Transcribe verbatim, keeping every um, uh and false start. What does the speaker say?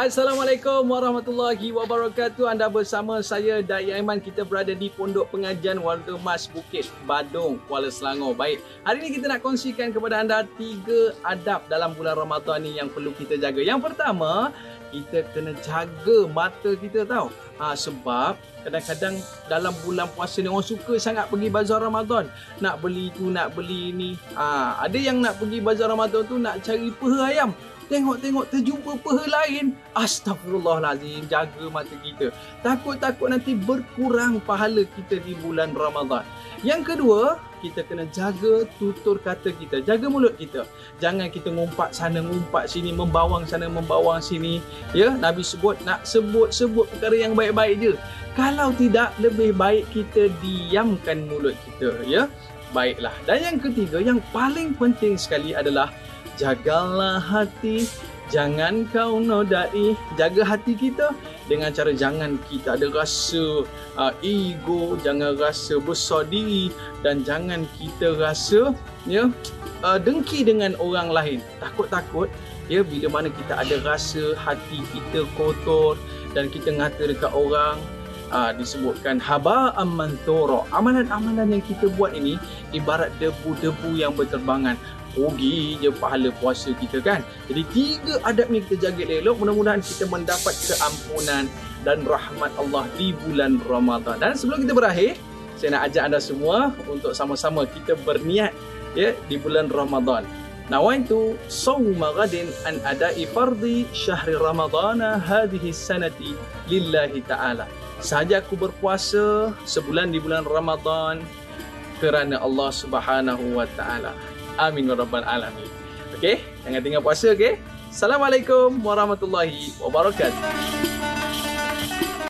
Assalamualaikum warahmatullahi wabarakatuh. Anda bersama saya Dai Aiman. Kita berada di Pondok Pengajian Warga Mas Bukit Badung, Kuala Selangor. Baik, hari ini kita nak kongsikan kepada anda tiga adab dalam bulan Ramadan ni yang perlu kita jaga. Yang pertama, kita kena jaga mata kita tau. Ha, sebab kadang-kadang dalam bulan puasa ni orang suka sangat pergi bazar Ramadan. Nak beli tu, nak beli ni. Ha, ada yang nak pergi bazar Ramadan tu nak cari peha ayam. Tengok-tengok terjumpa peha lain. Astagfirullahalazim, jaga mata kita. Takut-takut nanti berkurang pahala kita di bulan Ramadan. Yang kedua, kita kena jaga tutur kata kita. Jaga mulut kita. Jangan kita ngumpat sana, ngumpat sini, membawang sana, membawang sini. Ya, Nabi sebut nak sebut-sebut perkara yang baik-baik je. Kalau tidak, lebih baik kita diamkan mulut kita. Ya, baiklah. Dan yang ketiga, yang paling penting sekali adalah jagalah hati, jangan kau nodai. Jaga hati kita dengan cara jangan kita ada rasa uh, ego, jangan rasa besar diri, dan jangan kita rasa ya uh, dengki dengan orang lain. Takut-takut ya bila mana kita ada rasa hati kita kotor dan kita ngata dekat orang, uh, disebutkan haba'am manthura. Amalan-amalan yang kita buat ini ibarat debu-debu yang berterbangan. Rugi je pahala puasa kita kan. Jadi tiga adab ni kita jaga elok. Mudah-mudahan kita mendapat keampunan dan rahmat Allah di bulan Ramadan. Dan sebelum kita berakhir, saya nak ajak anda semua untuk sama-sama kita berniat ya di bulan Ramadan. Nawaitu sawma ghadin an ada'i fardhi syahri ramadana hadhihi sanati lillahi ta'ala. Sahaja aku berpuasa sebulan di bulan Ramadan kerana Allah Subhanahu wa ta'ala. Amin wa rabbal alamin. Okey, jangan tinggal puasa, okey? Assalamualaikum warahmatullahi wabarakatuh.